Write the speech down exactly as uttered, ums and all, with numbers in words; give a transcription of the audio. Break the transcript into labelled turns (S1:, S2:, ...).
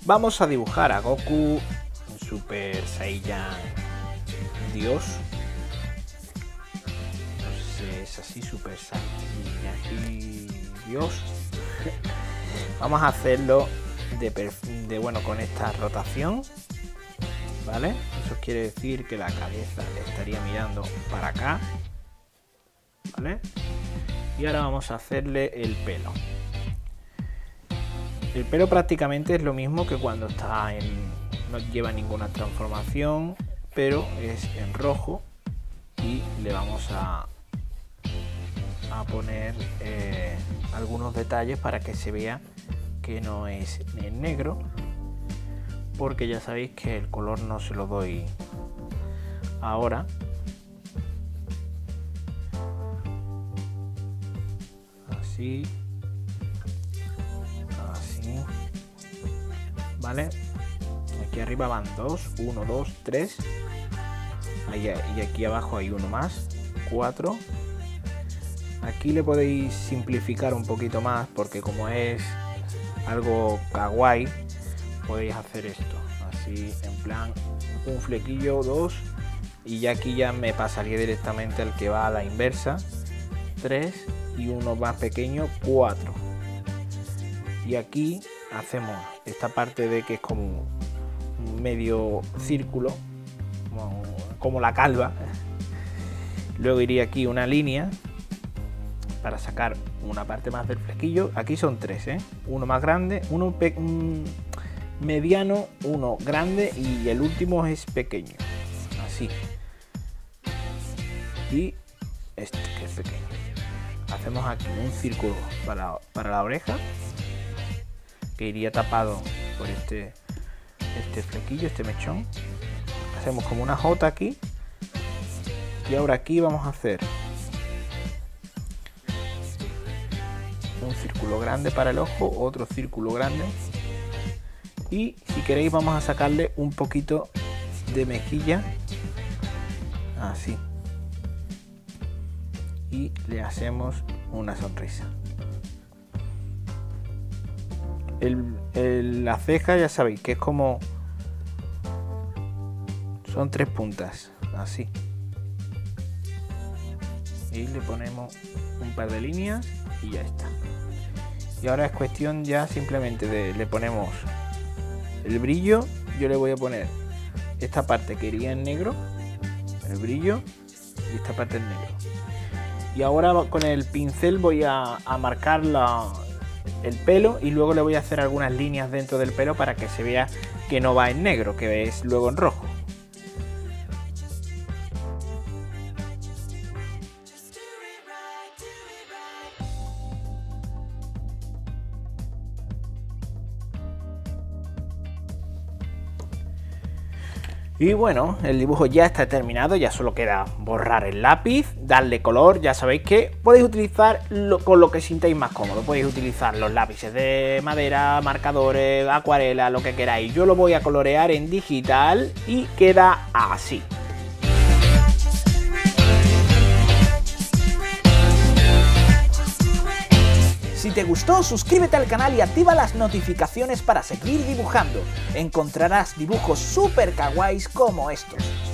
S1: Vamos a dibujar a Goku Super Saiyan Dios. No sé, es así, Super Saiyan Dios. Vamos a hacerlo de, de bueno con esta rotación, ¿vale? Eso quiere decir que la cabeza estaría mirando para acá, ¿vale? Y ahora vamos a hacerle el pelo. El pelo prácticamente es lo mismo que cuando está en... no lleva ninguna transformación, pero es en rojo y le vamos a, a poner eh, algunos detalles para que se vea que no es en negro, porque ya sabéis que el color no se lo doy ahora. Así, así, vale. Aquí arriba van dos, uno, dos, tres. Ahí, y aquí abajo hay uno más, cuatro. Aquí le podéis simplificar un poquito más, porque como es algo kawaii, podéis hacer esto así, en plan un flequillo, dos, y ya aquí ya me pasaría directamente al que va a la inversa, tres, y uno más pequeño, cuatro. Y aquí hacemos esta parte de que es como un medio círculo, como, como la calva. Luego iría aquí una línea para sacar una parte más del flequillo. Aquí son tres, ¿eh? Uno más grande, uno un mediano, uno grande y el último es pequeño, así. Y este que es pequeño. Hacemos aquí un círculo para, para la oreja, que iría tapado por este, este flequillo, este mechón. Hacemos como una J aquí. Y ahora aquí vamos a hacer un círculo grande para el ojo, otro círculo grande. Y si queréis vamos a sacarle un poquito de mejilla, así. Y le hacemos una sonrisa. El, el, la ceja ya sabéis que es como... son tres puntas, así. Y le ponemos un par de líneas y ya está. Y ahora es cuestión ya simplemente de... le ponemos el brillo. Yo le voy a poner esta parte que iría en negro, el brillo, y esta parte en negro. Y ahora con el pincel voy a, a marcar la, el pelo, y luego le voy a hacer algunas líneas dentro del pelo para que se vea que no va en negro, que es luego en rojo. Y bueno, el dibujo ya está terminado, ya solo queda borrar el lápiz, darle color. Ya sabéis que podéis utilizar lo, con lo que sintáis más cómodo. Podéis utilizar los lápices de madera, marcadores, acuarela, lo que queráis. Yo lo voy a colorear en digital y queda así. Si te gustó, suscríbete al canal y activa las notificaciones para seguir dibujando. Encontrarás dibujos super kawaiis como estos.